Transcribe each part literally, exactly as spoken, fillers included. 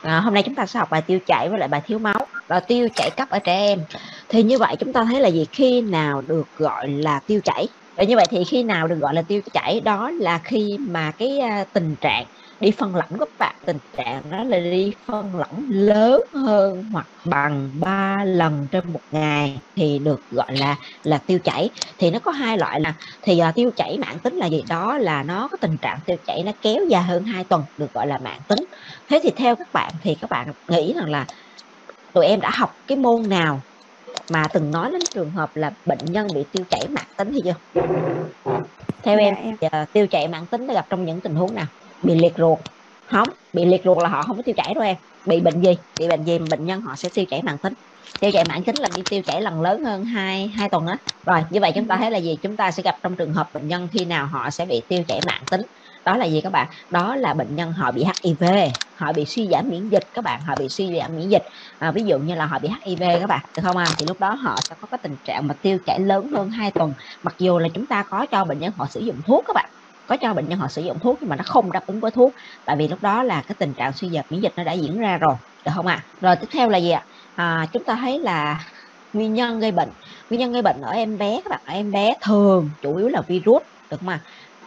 À, hôm nay chúng ta sẽ học bài tiêu chảy với lại bài thiếu máu. Và tiêu chảy cấp ở trẻ em. Thì như vậy chúng ta thấy là gì? Khi nào được gọi là tiêu chảy? Và như vậy thì khi nào được gọi là tiêu chảy? Đó là khi mà cái uh, tình trạng đi phân lỏng các bạn, tình trạng đó là đi phân lỏng lớn hơn hoặc bằng ba lần trên một ngày thì được gọi là là tiêu chảy. Thì nó có hai loại là thì uh, tiêu chảy mãn tính là gì? Đó là nó có tình trạng tiêu chảy nó kéo dài hơn hai tuần, được gọi là mãn tính. Thế thì theo các bạn thì các bạn nghĩ rằng là tụi em đã học cái môn nào mà từng nói đến trường hợp là bệnh nhân bị tiêu chảy mãn tính hay chưa? Theo Dạ em, em. uh, tiêu chảy mãn tính đã gặp trong những tình huống nào? Bị liệt ruột? Không, bị liệt ruột là họ không có tiêu chảy đâu em. Bị bệnh gì? Bị bệnh gì mà bệnh nhân họ sẽ tiêu chảy mãn tính? Tiêu chảy mãn tính là bị tiêu chảy lần lớn hơn hai hai tuần á. Rồi như vậy chúng ta thấy là gì? Chúng ta sẽ gặp trong trường hợp bệnh nhân khi nào họ sẽ bị tiêu chảy mãn tính. Đó là gì các bạn? Đó là bệnh nhân họ bị hát i vê, họ bị suy giảm miễn dịch các bạn, họ bị suy giảm miễn dịch. À, ví dụ như là họ bị hát i vê các bạn, được không ạ? Thì lúc đó họ sẽ có cái tình trạng mà tiêu chảy lớn hơn hai tuần, mặc dù là chúng ta có cho bệnh nhân họ sử dụng thuốc các bạn, có cho bệnh nhân họ sử dụng thuốc nhưng mà nó không đáp ứng với thuốc, tại vì lúc đó là cái tình trạng suy giảm miễn dịch nó đã diễn ra rồi, được không ạ? Rồi tiếp theo là gì ạ? À, chúng ta thấy là nguyên nhân gây bệnh, nguyên nhân gây bệnh ở em bé các bạn, ở em bé thường chủ yếu là virus, được không ạ?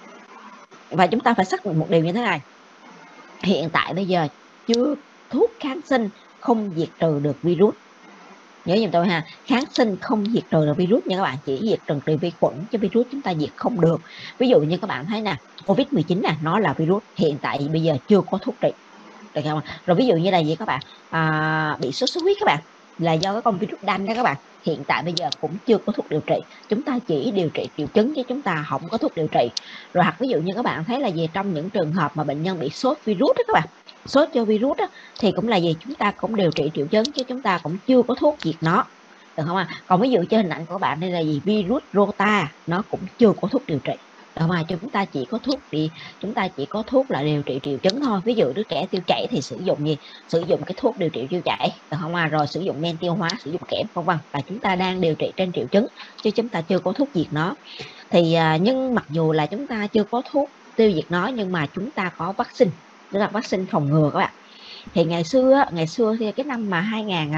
Và chúng ta phải xác định một điều như thế này, hiện tại bây giờ chưa thuốc kháng sinh không diệt trừ được virus. Nhớ giùm tôi ha, kháng sinh không diệt trừ được virus nha các bạn, chỉ diệt trừ được vi khuẩn chứ virus chúng ta diệt không được. Ví dụ như các bạn thấy nè, covid mười chín nè, nó là virus, hiện tại bây giờ chưa có thuốc trị, được không? Rồi ví dụ như là gì các bạn, à, bị sốt xuất huyết các bạn, là do cái con virus đanh đó các bạn, hiện tại bây giờ cũng chưa có thuốc điều trị, chúng ta chỉ điều trị triệu chứng chứ chúng ta không có thuốc điều trị. Rồi hoặc ví dụ như các bạn thấy là gì, trong những trường hợp mà bệnh nhân bị sốt virus đó các bạn, sốt cho virus đó, thì cũng là gì, chúng ta cũng điều trị triệu chứng chứ chúng ta cũng chưa có thuốc diệt nó, được không ạ? À? Còn ví dụ trên hình ảnh của bạn đây là gì, virus rota, nó cũng chưa có thuốc điều trị, mà chúng ta chỉ có thuốc đi, chúng ta chỉ có thuốc là điều trị triệu chứng thôi. Ví dụ đứa trẻ tiêu chảy thì sử dụng gì, sử dụng cái thuốc điều trị tiêu chảy, được không à? Rồi sử dụng men tiêu hóa, sử dụng kẽm vân vân, và chúng ta đang điều trị trên triệu chứng chứ chúng ta chưa có thuốc diệt nó. Thì nhưng mặc dù là chúng ta chưa có thuốc tiêu diệt nó nhưng mà chúng ta có vaccine, tức là vaccine phòng ngừa các bạn. Thì ngày xưa ngày xưa thì cái năm mà hai nghìn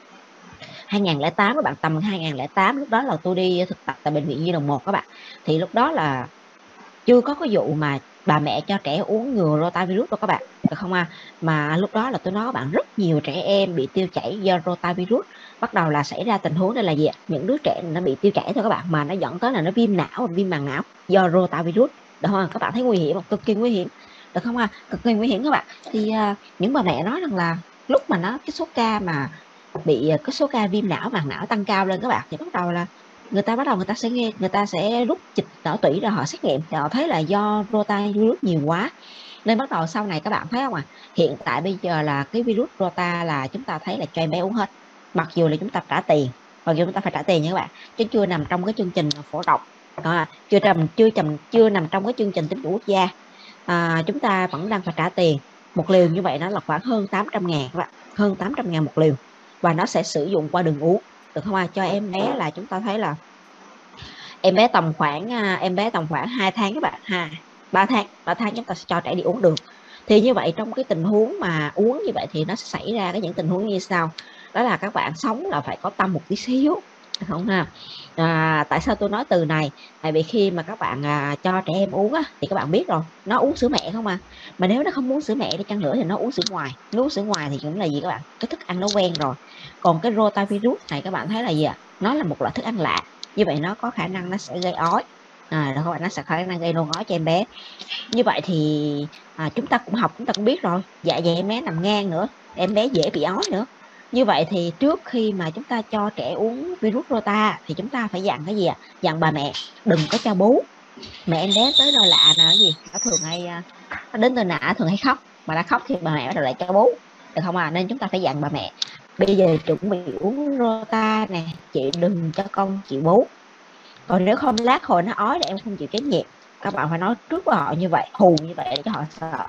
hai nghìn lẻ tám các bạn, tầm hai nghìn lẻ tám, lúc đó là tôi đi thực tập tại bệnh viện Nhi đồng một các bạn, thì lúc đó là chưa có cái vụ mà bà mẹ cho trẻ uống ngừa rotavirus đâu các bạn, được không à? Mà lúc đó là tôi nói các bạn, rất nhiều trẻ em bị tiêu chảy do rotavirus. Bắt đầu là xảy ra tình huống đây là gì ạ? Những đứa trẻ nó bị tiêu chảy thôi các bạn, mà nó dẫn tới là nó viêm não, viêm màng não do rotavirus, được không? Các bạn thấy nguy hiểm không? Cực kỳ nguy hiểm, được không à? Cực kỳ nguy hiểm các bạn. Thì uh, những bà mẹ nói rằng là lúc mà nó cái số ca mà bị cái số ca viêm não màng não tăng cao lên các bạn, thì bắt đầu là người ta bắt đầu người ta sẽ nghe người ta sẽ rút dịch não tủy ra họ xét nghiệm, thì họ thấy là do rotavirus nhiều quá, nên bắt đầu sau này các bạn thấy không à, hiện tại bây giờ là cái virus rota là chúng ta thấy là cho em bé uống hết, mặc dù là chúng ta trả tiền, mặc dù chúng ta phải trả tiền nha các bạn, chứ chưa nằm trong cái chương trình phổ độc, à, chưa nằm chưa nằm chưa nằm trong cái chương trình tiêm chủng quốc gia, à, chúng ta vẫn đang phải trả tiền. Một liều như vậy nó là khoảng hơn tám trăm ngàn các bạn, hơn tám trăm ngàn một liều, và nó sẽ sử dụng qua đường uống, được không ạ? Cho em bé là chúng ta thấy là em bé tầm khoảng em bé tầm khoảng hai tháng các bạn, ha, ba tháng ba tháng chúng ta sẽ cho trẻ đi uống được. Thì như vậy trong cái tình huống mà uống như vậy thì nó sẽ xảy ra cái những tình huống như sau, đó là các bạn sống là phải có tâm một tí xíu, được không ha? À, tại sao tôi nói từ này? Tại vì khi mà các bạn à, cho trẻ em uống á, thì các bạn biết rồi, nó uống sữa mẹ không à, mà nếu nó không uống sữa mẹ đi chăng nữa thì nó uống sữa ngoài, nó uống sữa ngoài thì cũng là gì các bạn, cái thức ăn nó quen rồi. Còn cái rotavirus này các bạn thấy là gì ạ? À? Nó là một loại thức ăn lạ, như vậy nó có khả năng nó sẽ gây ói, à, các bạn, nó sẽ khả năng gây nôn ói cho em bé. Như vậy thì à, chúng ta cũng học, chúng ta cũng biết rồi, dạ dày em bé nằm ngang nữa, em bé dễ bị ói nữa. Như vậy thì trước khi mà chúng ta cho trẻ uống virus rota thì chúng ta phải dặn cái gì ạ? À? Dặn bà mẹ đừng có cho bú. Mẹ em bé tới nơi lạ nào cái gì, nó thường hay nó đến nơi lạ thường hay khóc, mà đã khóc thì bà mẹ bắt đầu lại cho bú, được không à? Nên chúng ta phải dặn bà mẹ bây giờ chuẩn bị uống rota nè, chị đừng cho con chịu bú. Còn nếu không lát hồi nó ói là em không chịu trách nhiệm, các bạn phải nói trước với họ như vậy, hù như vậy để cho họ sợ.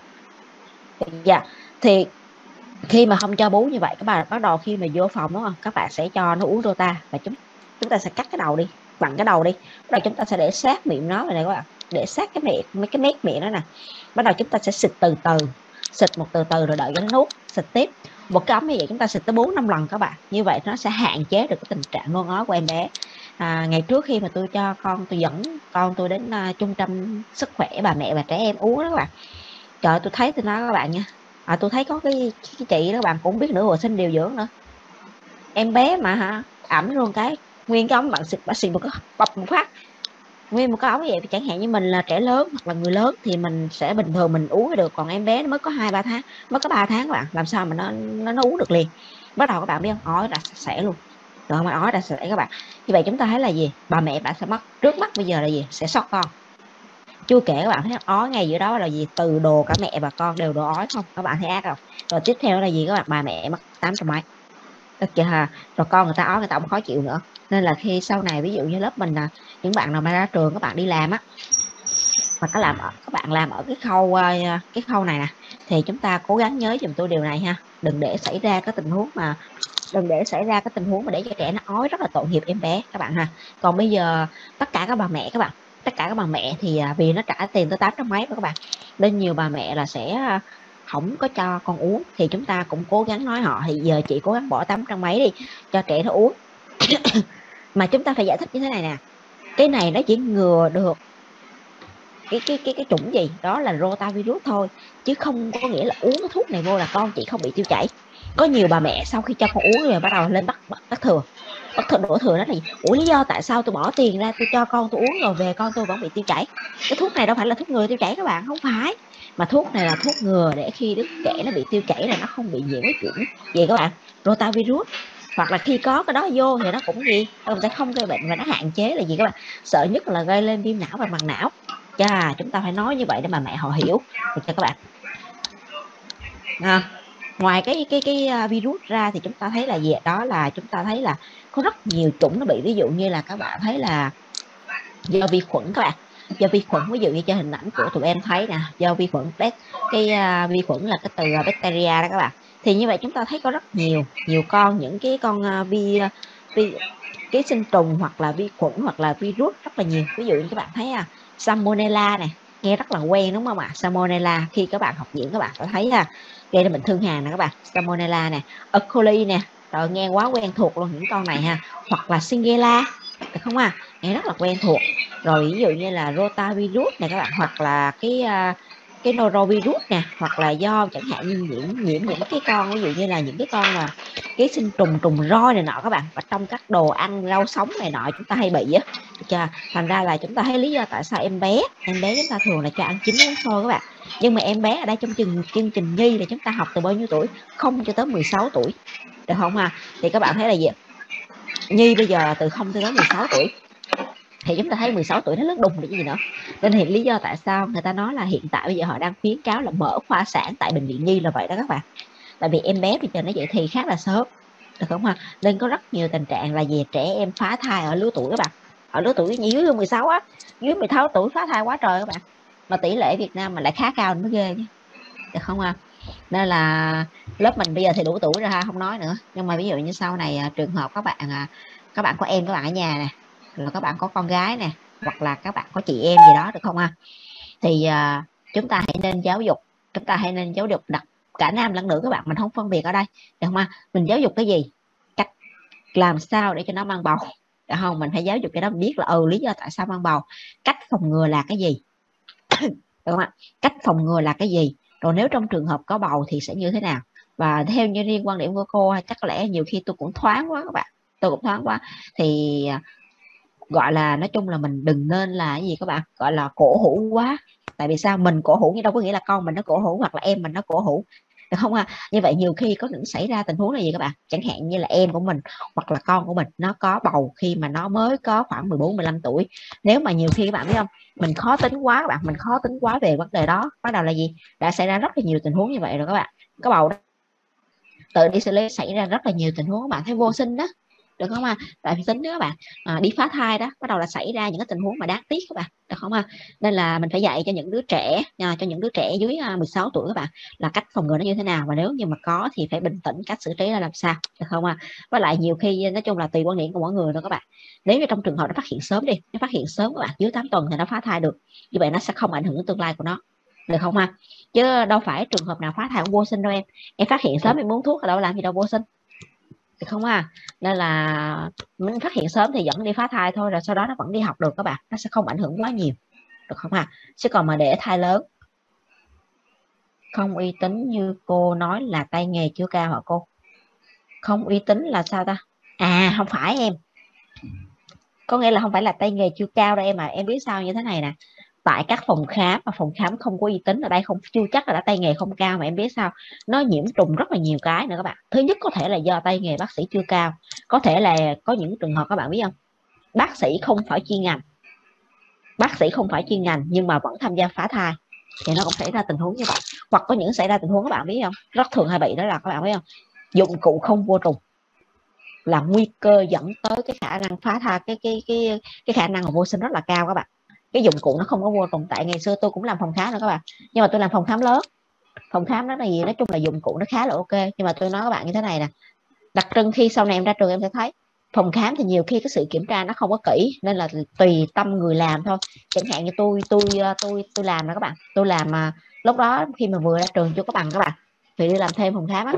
Dạ, thì khi mà không cho bú như vậy, các bạn bắt đầu khi mà vô phòng đúng không, các bạn sẽ cho nó uống rota, và chúng chúng ta sẽ cắt cái đầu đi, vặn cái đầu đi, rồi chúng ta sẽ để sát miệng nó này các bạn, để sát cái miệng, mấy cái mép miệng đó nè, bắt đầu chúng ta sẽ xịt từ từ, xịt một từ từ rồi đợi cho nó nuốt, xịt tiếp. Một cái ống như vậy chúng ta xịt tới bốn năm lần các bạn, như vậy nó sẽ hạn chế được cái tình trạng nôn ói của em bé. À, ngày trước khi mà tôi cho con, tôi dẫn con tôi đến uh, trung tâm sức khỏe bà mẹ và trẻ em uống đó các bạn, trời tôi thấy tôi nói các bạn nha, à, tôi thấy có cái, cái chị đó các bạn cũng biết nửa hộ sinh điều dưỡng nữa, em bé mà hả ẩm luôn cái nguyên cái ống bạn xịt bác sĩ một cái bọc một phát nguyên một cái ống như vậy. Chẳng hạn như mình là trẻ lớn hoặc là người lớn thì mình sẽ bình thường mình uống được, còn em bé nó mới có hai ba tháng, mới có ba tháng các bạn, làm sao mà nó nó, nó uống được liền. Bắt đầu các bạn biết không, ói ra sẽ luôn, rồi mà ói ra sẽ các bạn. Như vậy chúng ta thấy là gì, bà mẹ bạn sẽ mất trước mắt bây giờ là gì, sẽ sót con. Chưa kể các bạn thấy ói ngay giữa đó là gì, từ đồ cả mẹ và con đều đồ ói không, các bạn thấy ác không. Rồi tiếp theo là gì các bạn, bà mẹ mất tám trăm mấy, được chưa ha. Rồi con người ta ói người ta không khó chịu nữa. Nên là khi sau này ví dụ như lớp mình là những bạn nào mà ra trường, các bạn đi làm á, mà các làm các bạn làm ở cái khâu cái khâu này nè, thì chúng ta cố gắng nhớ giùm tôi điều này ha, đừng để xảy ra cái tình huống mà đừng để xảy ra cái tình huống mà để cho trẻ nó ói, rất là tội nghiệp em bé các bạn ha. Còn bây giờ tất cả các bà mẹ các bạn, tất cả các bà mẹ thì vì nó trả tiền tới tám trăm mấy các bạn, nên nhiều bà mẹ là sẽ không có cho con uống, thì chúng ta cũng cố gắng nói họ thì giờ chị cố gắng bỏ tám trăm mấy đi cho trẻ nó uống. Mà chúng ta phải giải thích như thế này nè, cái này nó chỉ ngừa được cái cái cái cái chủng gì đó là rotavirus thôi, chứ không có nghĩa là uống cái thuốc này vô là con chị không bị tiêu chảy. Có nhiều bà mẹ sau khi cho con uống rồi bắt đầu lên bắt bắt, bắt thừa bắt thừa đổ thừa đó là gì, ủa lý do tại sao tôi bỏ tiền ra tôi cho con tôi uống rồi về con tôi vẫn bị tiêu chảy. Cái thuốc này đâu phải là thuốc ngừa tiêu chảy các bạn, không phải, mà thuốc này là thuốc ngừa để khi đứa trẻ nó bị tiêu chảy là nó không bị nhiễm cái chủng gì các bạn, rotavirus. Hoặc là khi có cái đó vô thì nó cũng gì, nó sẽ không gây bệnh và nó hạn chế là gì các bạn, sợ nhất là gây lên viêm não và màng não. Chà, chúng ta phải nói như vậy để mà mẹ họ hiểu được cho các bạn. À, ngoài cái cái cái virus ra thì chúng ta thấy là gì, đó là chúng ta thấy là có rất nhiều chủng nó bị, ví dụ như là các bạn thấy là do vi khuẩn các bạn, do vi khuẩn, ví dụ như trên hình ảnh của tụi em thấy nè, do vi khuẩn cái uh, vi khuẩn là cái từ uh, bacteria đó các bạn. Thì như vậy chúng ta thấy có rất nhiều nhiều con những cái con uh, vi uh, vi ký sinh trùng hoặc là vi khuẩn hoặc là virus rất là nhiều. Ví dụ như các bạn thấy à, Salmonella này nghe rất là quen đúng không ạ? Salmonella khi các bạn học diễn các bạn có thấy ha, gây ra bệnh thương hàn nè các bạn. Salmonella nè, E. coli nè, rồi nghe quá quen thuộc luôn những con này ha. Hoặc là Shigella, được không à, nghe rất là quen thuộc. Rồi ví dụ như là rotavirus này các bạn, hoặc là cái cái norovirus nè, hoặc là do chẳng hạn như nhiễm nhiễm những cái con, ví dụ như là những cái con mà ký sinh trùng trùng roi này nọ các bạn, và trong các đồ ăn rau sống này nọ chúng ta hay bị á. Chà, thành ra là chúng ta thấy lý do tại sao em bé em bé chúng ta thường là cho ăn chín uống sôi các bạn. Nhưng mà em bé ở đây trong chương, chương trình nhi là chúng ta học từ bao nhiêu tuổi, không cho tới mười sáu tuổi, được không à? Thì các bạn thấy là gì, nhi bây giờ từ không tới mười sáu tuổi, thì chúng ta thấy mười sáu tuổi nó lướt đùng được cái gì nữa. Nên thì lý do tại sao người ta nói là hiện tại bây giờ họ đang khuyến cáo là mở khoa sản tại bệnh viện nhi là vậy đó các bạn. Tại vì em bé bây giờ nó dậy thì khá là sớm, được không ha? Nên có rất nhiều tình trạng là về trẻ em phá thai ở lứa tuổi các bạn, ở lứa tuổi dưới mười sáu á, dưới mười sáu tuổi phá thai quá trời các bạn. Mà tỷ lệ Việt Nam mà lại khá cao nó ghê chứ, được không ha? Nên là lớp mình bây giờ thì đủ tuổi rồi ha, không nói nữa. Nhưng mà ví dụ như sau này trường hợp các bạn các bạn có em các bạn ở nhà nè, rồi các bạn có con gái nè, hoặc là các bạn có chị em gì đó, được không ha? Thì uh, chúng ta hãy nên giáo dục, chúng ta hãy nên giáo dục đặt cả nam lẫn nữ các bạn, mình không phân biệt ở đây, được không ha? Mình giáo dục cái gì, cách làm sao để cho nó mang bầu, được không? Mình phải giáo dục cho nó biết là ừ lý do tại sao mang bầu, cách phòng ngừa là cái gì, được không ạ? Cách phòng ngừa là cái gì, rồi nếu trong trường hợp có bầu thì sẽ như thế nào. Và theo như riêng quan điểm của cô, chắc có lẽ nhiều khi tôi cũng thoáng quá các bạn, tôi cũng thoáng quá, thì gọi là nói chung là mình đừng nên là cái gì các bạn, gọi là cổ hủ quá. Tại vì sao, mình cổ hủ nhưng đâu có nghĩa là con mình nó cổ hủ hoặc là em mình nó cổ hủ, được không ha? Như vậy nhiều khi có những xảy ra tình huống là gì các bạn, chẳng hạn như là em của mình hoặc là con của mình nó có bầu khi mà nó mới có khoảng mười bốn mười lăm tuổi. Nếu mà nhiều khi các bạn biết không, mình khó tính quá các bạn, mình khó tính quá về vấn đề đó, bắt đầu là gì, đã xảy ra rất là nhiều tình huống như vậy rồi các bạn. Có bầu đó tự đi xử lý, xảy ra rất là nhiều tình huống các bạn thấy vô sinh đó, được không ạ? Tại vì tính đó các bạn, à, đi phá thai đó bắt đầu là xảy ra những cái tình huống mà đáng tiếc các bạn, được không ạ? Nên là mình phải dạy cho những đứa trẻ, à, cho những đứa trẻ dưới à, mười sáu tuổi các bạn, là cách phòng ngừa nó như thế nào, và nếu như mà có thì phải bình tĩnh cách xử trí là làm sao, được không ạ? Với lại nhiều khi nói chung là tùy quan điểm của mỗi người thôi các bạn. Nếu như trong trường hợp nó phát hiện sớm đi, nó phát hiện sớm các bạn, dưới tám tuần thì nó phá thai được, như vậy nó sẽ không ảnh hưởng đến tương lai của nó, được không ha? Chứ đâu phải trường hợp nào phá thai cũng vô sinh đâu em. Em phát hiện sớm em uống thuốc đâu làm gì đâu vô sinh, được không ha? Nên là mình phát hiện sớm thì dẫn đi phá thai thôi, rồi sau đó nó vẫn đi học được các bạn, nó sẽ không ảnh hưởng quá nhiều, được không ha? Chứ còn mà để thai lớn không uy tín như cô nói là tay nghề chưa cao hả cô? Không uy tín là sao ta? À không phải em, có nghĩa là không phải là tay nghề chưa cao đâu em, mà em biết sao như thế này nè. Tại các phòng khám và phòng khám không có uy tín ở đây không chưa chắc là đã tay nghề không cao, mà em biết sao, nó nhiễm trùng rất là nhiều cái nữa các bạn. Thứ nhất có thể là do tay nghề bác sĩ chưa cao, có thể là có những trường hợp các bạn biết không, bác sĩ không phải chuyên ngành, bác sĩ không phải chuyên ngành nhưng mà vẫn tham gia phá thai, thì nó cũng xảy ra tình huống như vậy. Hoặc có những xảy ra tình huống các bạn biết không, rất thường hay bị đó là các bạn biết không, dụng cụ không vô trùng là nguy cơ dẫn tới cái khả năng phá thai, cái cái cái cái khả năng vô sinh rất là cao các bạn. Cái dụng cụ nó không có vô trùng, tại ngày xưa tôi cũng làm phòng khám nữa các bạn, nhưng mà tôi làm phòng khám lớn, phòng khám đó là gì, nói chung là dụng cụ nó khá là ok. Nhưng mà tôi nói các bạn như thế này nè, đặc trưng khi sau này em ra trường em sẽ thấy phòng khám thì nhiều khi cái sự kiểm tra nó không có kỹ, nên là tùy tâm người làm thôi. Chẳng hạn như tôi tôi tôi tôi làm đó các bạn, tôi làm mà lúc đó khi mà vừa ra trường chưa có bằng các bạn, thì đi làm thêm phòng khám á,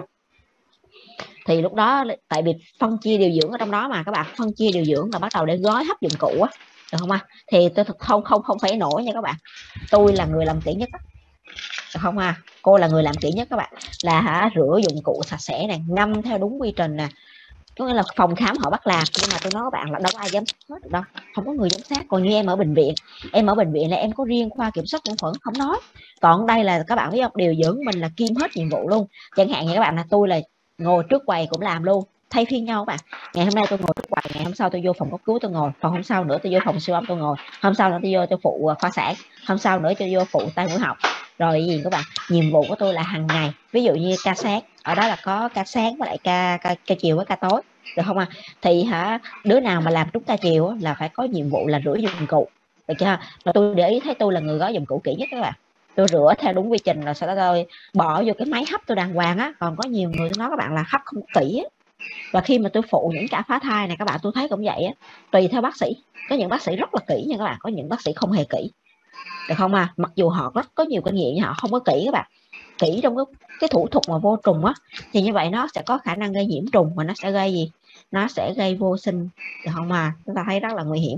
thì lúc đó tại vì phân chia điều dưỡng ở trong đó mà các bạn, phân chia điều dưỡng là bắt đầu để gói hấp dụng cụ á, được không ạ? Thì tôi không không không phải nổi nha các bạn, tôi là người làm kỹ nhất á, được không à? Cô là người làm kỹ nhất các bạn, là hả, rửa dụng cụ sạch sẽ này, ngâm theo đúng quy trình nè. Có nghĩa là phòng khám họ bắt làm, nhưng mà tôi nói các bạn là đâu có ai giám sát được đâu, không có người giám sát. Còn như em ở bệnh viện, em ở bệnh viện là em có riêng khoa kiểm soát nhiễm khuẩn không nói, còn đây là các bạn biết không, điều dưỡng mình là kiêm hết nhiệm vụ luôn. Chẳng hạn như các bạn là tôi là ngồi trước quầy cũng làm luôn, thay phiên nhau các bạn. Ngày hôm nay tôi ngồi trước quầy, ngày hôm sau tôi vô phòng cấp cứu tôi ngồi, phòng hôm sau nữa tôi vô phòng siêu âm tôi ngồi, hôm sau nữa tôi vô tôi phụ khoa sản, hôm sau nữa tôi vô phụ tai mũi họng. Rồi gì các bạn, nhiệm vụ của tôi là hàng ngày, ví dụ như ca sáng ở đó là có ca sáng với lại ca ca, ca chiều với ca tối, được không ạ? À? Thì hả, đứa nào mà làm trúng ca chiều là phải có nhiệm vụ là rửa dụng cụ, được chưa? Mà tôi để ý thấy tôi là người gói dụng cụ kỹ nhất các bạn, tôi rửa theo đúng quy trình rồi sau đó tôi bỏ vô cái máy hấp tôi đàng hoàng á. Còn có nhiều người tôi nói các bạn là hấp không kỹ á. Và khi mà tôi phụ những cả phá thai này các bạn, tôi thấy cũng vậy á, tùy theo bác sĩ, có những bác sĩ rất là kỹ nha các bạn, có những bác sĩ không hề kỹ, được không à? Mặc dù họ rất có nhiều kinh nghiệm nhưng họ không có kỹ các bạn, kỹ trong cái, cái thủ thuật mà vô trùng á, thì như vậy nó sẽ có khả năng gây nhiễm trùng và nó sẽ gây gì, nó sẽ gây vô sinh, được không à? Chúng ta thấy rất là nguy hiểm.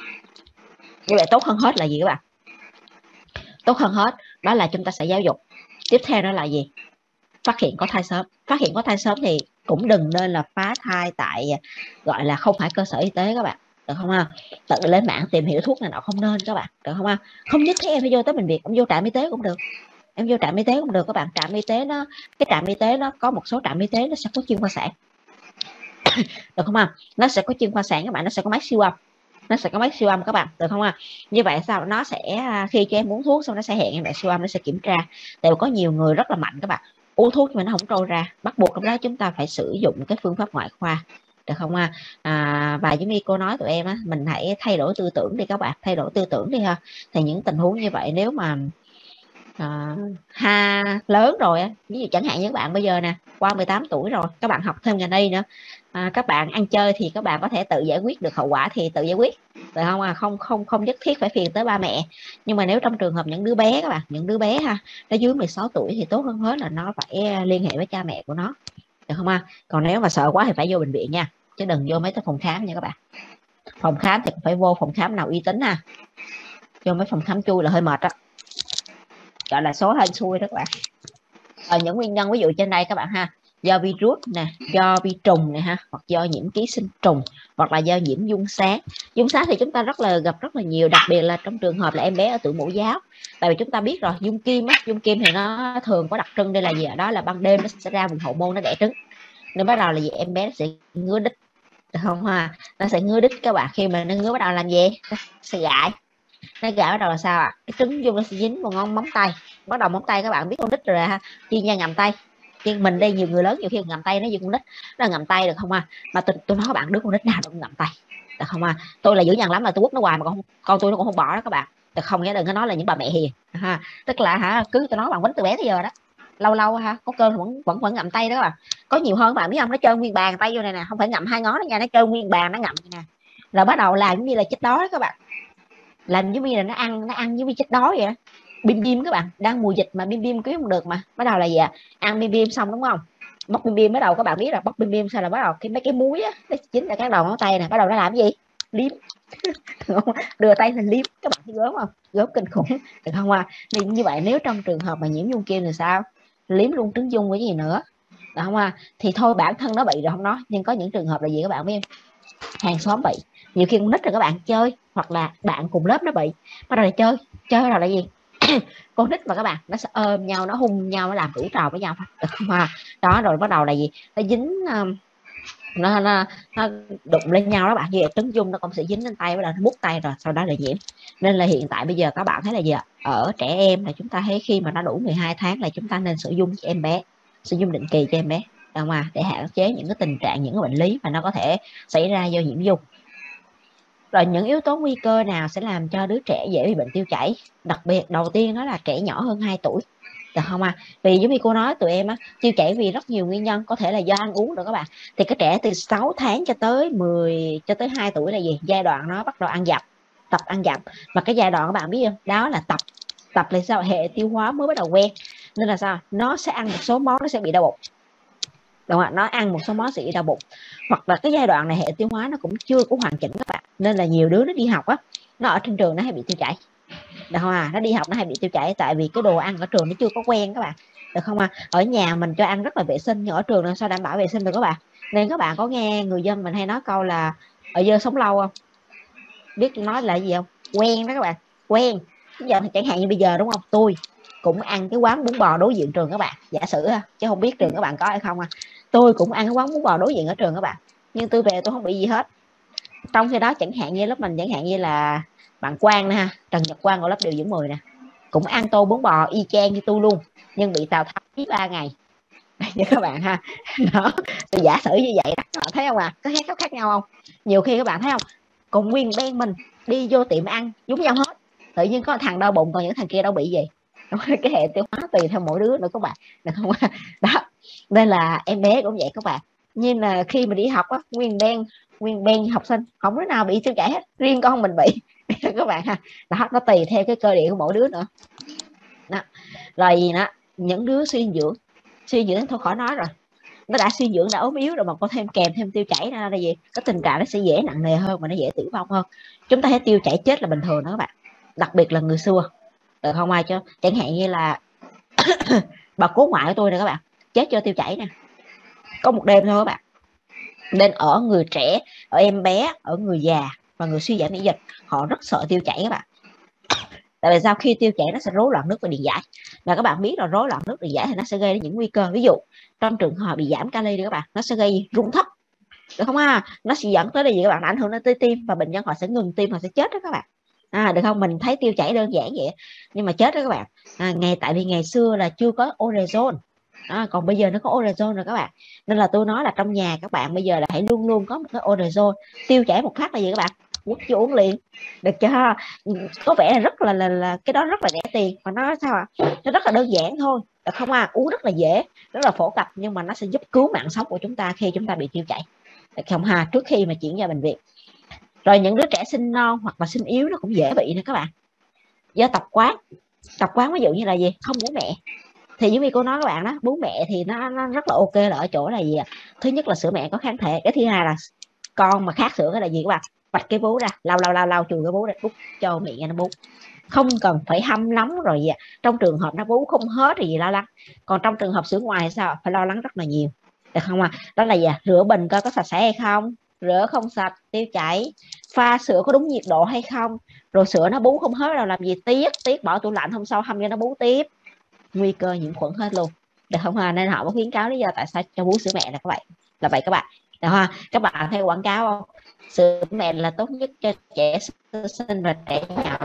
Như vậy tốt hơn hết là gì các bạn, tốt hơn hết đó là chúng ta sẽ giáo dục. Tiếp theo đó là gì, phát hiện có thai sớm. Phát hiện có thai sớm thì cũng đừng nên là phá thai tại gọi là không phải cơ sở y tế các bạn, được không ha? Tự lên mạng tìm hiểu thuốc này nọ không nên các bạn, được không ha? Không nhất thiết em phải vô tới bệnh viện, em vô trạm y tế cũng được, em vô trạm y tế cũng được các bạn. Trạm y tế nó, cái trạm y tế nó có một số trạm y tế nó sẽ có chuyên khoa sản, được không ạ? Nó sẽ có chuyên khoa sản các bạn, nó sẽ có máy siêu âm, nó sẽ có máy siêu âm các bạn, được không ạ? Như vậy sao nó sẽ khi cho em uống thuốc xong nó sẽ hẹn em lại siêu âm, nó sẽ kiểm tra. Tại vì có nhiều người rất là mạnh các bạn, uống thuốc nhưng mà nó không trôi ra, bắt buộc trong đó chúng ta phải sử dụng cái phương pháp ngoại khoa, được không ạ? À, và giống như cô nói tụi em á, mình hãy thay đổi tư tưởng đi các bạn, thay đổi tư tưởng đi ha. Thì những tình huống như vậy nếu mà à, ha lớn rồi á, ví dụ chẳng hạn như các bạn bây giờ nè, qua mười tám tuổi rồi, các bạn học thêm ngành y nữa, à, các bạn ăn chơi thì các bạn có thể tự giải quyết được hậu quả thì tự giải quyết, được không à? Không không không nhất thiết phải phiền tới ba mẹ. Nhưng mà nếu trong trường hợp những đứa bé các bạn, những đứa bé ha, nó dưới mười sáu tuổi thì tốt hơn hết là nó phải liên hệ với cha mẹ của nó, được không à? Còn nếu mà sợ quá thì phải vô bệnh viện nha, chứ đừng vô mấy cái phòng khám nha các bạn. Phòng khám thì phải vô phòng khám nào uy tín ha, vô mấy phòng khám chui là hơi mệt á, gọi là số hên xui đó các bạn. Ở những nguyên nhân ví dụ trên đây các bạn ha, do virus nè, do vi trùng này ha, hoặc do nhiễm ký sinh trùng, hoặc là do nhiễm dung sáng. Dung sáng thì chúng ta rất là gặp rất là nhiều, đặc biệt là trong trường hợp là em bé ở tuổi mẫu giáo. Tại vì chúng ta biết rồi, dung kim á, dung kim thì nó thường có đặc trưng đây là gì, đó là ban đêm nó sẽ ra vùng hậu môn nó đẻ trứng, nên bắt đầu là gì, em bé nó sẽ ngứa đít, được không ha? Nó sẽ ngứa đít các bạn, khi mà nó ngứa bắt đầu làm gì, nó sẽ gãi, nó gãi bắt đầu là sao ạ? À? Cái trứng dung nó sẽ dính vào ngón móng tay, bắt đầu móng tay các bạn biết con nít rồi ha, chuyên gia ngậm tay. Nhưng mình đây nhiều người lớn nhiều khi ngậm tay nó như con nít, nó ngậm tay được không à? Mà tôi, tôi nói các bạn, đứa con nít nào cũng ngậm tay, được không à? Tôi là dữ dằn lắm, là tôi quất nó hoài mà con con tôi nó cũng không bỏ đó các bạn, được không? Nghĩa đừng có nói là những bà mẹ hiền ha, tức là hả, cứ tôi nói bạn quýnh từ bé tới giờ đó, lâu lâu ha, có cơn vẫn vẫn vẫn ngậm tay đó các bạn. Có nhiều hơn các bạn biết không, nó trơn nguyên bàn tay vô này nè, không phải ngậm hai ngón đó nha, nó trơn nguyên bàn nó ngậm nè, rồi bắt đầu làm như là chết đói các bạn, làm giống như là nó ăn nó ăn giống như chết đói vậy đó. bim bim các bạn, đang mùa dịch mà bim bim kiếm không được, mà bắt đầu là gì ạ? Ăn bim bim xong đúng không, bóc bim bim, bắt đầu các bạn biết là bóc bim bim sao là bắt đầu cái mấy cái muối á nó chính là cái đầu ngón tay này, bắt đầu nó làm cái gì? Liếm. Đưa tay lên liếm, các bạn thấy gớm không? Gớm kinh khủng, được không ạ? Thì như vậy nếu trong trường hợp mà nhiễm dung kim thì sao? Liếm luôn trứng dung với gì nữa, được không ạ? Thì thôi bản thân nó bị rồi không nói, nhưng có những trường hợp là gì các bạn biết không? Hàng xóm bị, nhiều khi con nít rồi các bạn chơi, hoặc là bạn cùng lớp nó bị, bắt đầu là chơi chơi bắt đầu là gì? Con nít mà các bạn, nó sẽ ôm nhau, nó hung nhau, nó làm đủ trò với nhau, được không à? Đó, rồi bắt đầu là gì? Nó dính um, nó, nó, nó đụng lên nhau đó bạn, như vậy trứng dung nó cũng sẽ dính lên tay, bắt đầu nó mút tay rồi sau đó là nhiễm. Nên là hiện tại bây giờ các bạn thấy là gì ạ? Ở trẻ em là chúng ta thấy khi mà nó đủ mười hai tháng là chúng ta nên sử dụng cho em bé, sử dụng định kỳ cho em bé, được không à? Để hạn chế những cái tình trạng, những cái bệnh lý mà nó có thể xảy ra do nhiễm dung. Rồi những yếu tố nguy cơ nào sẽ làm cho đứa trẻ dễ bị bệnh tiêu chảy? Đặc biệt đầu tiên đó là trẻ nhỏ hơn hai tuổi, được không à? Vì giống như cô nói tụi em á, tiêu chảy vì rất nhiều nguyên nhân, có thể là do ăn uống được các bạn. Thì cái trẻ từ sáu tháng cho tới mười cho tới hai tuổi là gì? Giai đoạn nó bắt đầu ăn dặm, tập ăn dặm. Mà cái giai đoạn các bạn biết không? Đó là tập tập là sao? Hệ tiêu hóa mới bắt đầu quen. Nên là sao? Nó sẽ ăn một số món nó sẽ bị đau bụng. Đúng không? Nó ăn một số món sẽ bị đau bụng. Hoặc là cái giai đoạn này hệ tiêu hóa nó cũng chưa có hoàn chỉnh các bạn. Nên là nhiều đứa nó đi học á, nó ở trên trường nó hay bị tiêu chảy. Được không à? Nó đi học nó hay bị tiêu chảy tại vì cái đồ ăn ở trường nó chưa có quen các bạn, được không à? Ở nhà mình cho ăn rất là vệ sinh, nhưng ở trường làm sao đảm bảo vệ sinh được các bạn? Nên các bạn có nghe người dân mình hay nói câu là ở dơ sống lâu không? Biết nói là gì không? Quen đó các bạn, quen. Giờ chẳng hạn như bây giờ đúng không, tôi cũng ăn cái quán bún bò đối diện trường các bạn, giả sử ha, chứ không biết trường các bạn có hay không à. Tôi cũng ăn cái quán bún bò đối diện ở trường các bạn, nhưng tôi về tôi không bị gì hết. Trong khi đó chẳng hạn như lớp mình, chẳng hạn như là bạn Quang nè ha, Trần Nhật Quang ở lớp điều dưỡng mười nè, cũng ăn tô bún bò y chang như tôi luôn, nhưng bị Tào Tháo ba ngày. Như các bạn ha. Đó, tôi giả sử như vậy đó, các bạn thấy không à? Có khác khác nhau không? Nhiều khi các bạn thấy không, cùng nguyên bên mình đi vô tiệm ăn giống nhau hết, tự nhiên có thằng đau bụng còn những thằng kia đâu bị gì. Cái hệ tiêu hóa tùy theo mỗi đứa nữa các bạn, được không? Đó, nên là em bé cũng vậy các bạn. Nhưng là khi mà đi học á, nguyên bên nguyên bên học sinh không đứa nào bị tiêu chảy hết, riêng con mình bị. Các bạn ha. Đó, nó tùy theo cái cơ địa của mỗi đứa nữa. Đó. Rồi gì nữa, những đứa suy dinh dưỡng, suy dinh dưỡng thôi khỏi nói rồi, nó đã suy dưỡng đã ốm yếu rồi mà có thêm kèm thêm tiêu chảy ra là gì, cái tình trạng nó sẽ dễ nặng nề hơn và nó dễ tử vong hơn. Chúng ta thấy tiêu chảy chết là bình thường đó các bạn, đặc biệt là người xưa, được không ai cho. Chẳng hạn như là bà cố ngoại của tôi nè các bạn, chết do tiêu chảy nè, có một đêm thôi các bạn. Nên ở người trẻ, ở em bé, ở người già và người suy giảm miễn dịch, họ rất sợ tiêu chảy các bạn. Tại vì sau khi tiêu chảy nó sẽ rối loạn nước và điện giải, và các bạn biết là rối loạn nước điện giải thì nó sẽ gây đến những nguy cơ, ví dụ trong trường hợp bị giảm kali đi các bạn, nó sẽ gây rung thấp, được không à? Nó sẽ dẫn tới là gì các bạn, ảnh hưởng đến tới tim và bệnh nhân họ sẽ ngừng tim, họ sẽ chết đó các bạn. À, được không? Mình thấy tiêu chảy đơn giản vậy nhưng mà chết đó các bạn. À, ngày tại vì ngày xưa là chưa có orezon, à, còn bây giờ nó có orezon rồi các bạn. Nên là tôi nói là trong nhà các bạn bây giờ là hãy luôn luôn có một cái orezon, tiêu chảy một phát là gì các bạn, quất vô uống liền, được chưa? Có vẻ là rất là, là là cái đó rất là rẻ tiền, mà nó sao ạ? À? Nó rất là đơn giản thôi, được không à? Uống rất là dễ, rất là phổ cập, nhưng mà nó sẽ giúp cứu mạng sống của chúng ta khi chúng ta bị tiêu chảy, được không ha? Trước khi mà chuyển ra bệnh viện. Rồi những đứa trẻ sinh non hoặc là sinh yếu nó cũng dễ bị nữa các bạn, do tập quán. Tập quán ví dụ như là gì, không bú mẹ, thì giống như cô nói các bạn đó, bú mẹ thì nó, nó rất là ok là ở chỗ là gì, thứ nhất là sữa mẹ có kháng thể, cái thứ hai là con mà khát sữa cái là gì các bạn, vạch cái bú ra, lau lau lau lau chùi cái bú ra, bút cho miệng nó bú, không cần phải hâm nóng rồi gì. Trong trường hợp nó bú không hết thì gì lo lắng, còn trong trường hợp sữa ngoài thì sao, phải lo lắng rất là nhiều, được không à? Đó là gì, rửa bình coi có sạch sẽ hay không, rửa không sạch tiêu chảy, pha sữa có đúng nhiệt độ hay không, rồi sữa nó bú không hết rồi làm gì, tiếc tiếc bỏ tủ lạnh hôm sau hâm cho nó bú tiếp, nguy cơ nhiễm khuẩn hết luôn, được không à? Nên họ có khuyến cáo lý do tại sao cho bú sữa mẹ là các bạn, là vậy các bạn, được không? Các bạn thấy quảng cáo không, sữa mẹ là tốt nhất cho trẻ sơ sinh và trẻ nhỏ.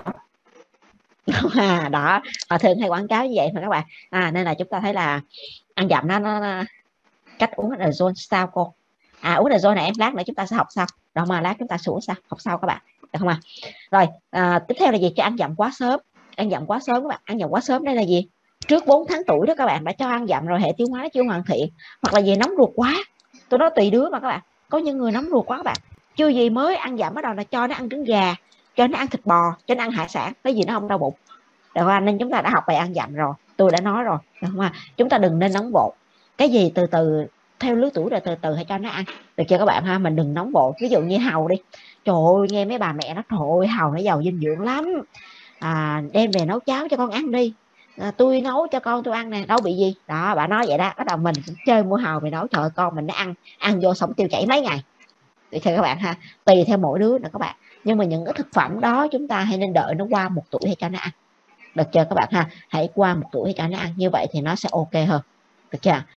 À, đó, họ thường hay quảng cáo như vậy mà các bạn. À, nên là chúng ta thấy là ăn dặm nó, nó, nó cách uống là zone sao cô. À, uống là zone này em lát nữa chúng ta sẽ học sau, rồi mà lát chúng ta xuống sao học sau các bạn, được không à? Rồi à, tiếp theo là gì, cho ăn dặm quá sớm. Ăn dặm quá sớm các bạn, ăn dặm quá sớm đây là gì, trước bốn tháng tuổi đó các bạn đã cho ăn dặm rồi, hệ tiêu hóa nó chưa hoàn thiện, hoặc là gì nóng ruột quá. Tôi nói tùy đứa mà các bạn, có những người nóng ruột quá các bạn, chưa gì mới ăn dặm bắt đầu là cho nó ăn trứng gà, cho nó ăn thịt bò, cho nó ăn hải sản, cái gì nó không đau bụng, được không? Nên chúng ta đã học bài ăn dặm rồi, tôi đã nói rồi, được không? Chúng ta đừng nên nóng vội, cái gì từ từ, theo lứa tuổi rồi từ từ hãy cho nó ăn, được chưa các bạn ha? Mình đừng nóng vội. Ví dụ như hàu đi, trời ơi nghe mấy bà mẹ nó trời ơi hàu nó giàu dinh dưỡng lắm, à, đem về nấu cháo cho con ăn đi, à, tôi nấu cho con tôi ăn nè, đâu bị gì đó, bà nói vậy đó, bắt đầu mình cũng chơi mua hàu về nấu, trời ơi, con mình nó ăn ăn vô sống tiêu chảy mấy ngày, được chưa các bạn ha? Tùy theo mỗi đứa nữa các bạn, nhưng mà những cái thực phẩm đó chúng ta hay nên đợi nó qua một tuổi hay cho nó ăn, được chưa các bạn ha? Hãy qua một tuổi hay cho nó ăn, như vậy thì nó sẽ ok hơn, được chưa?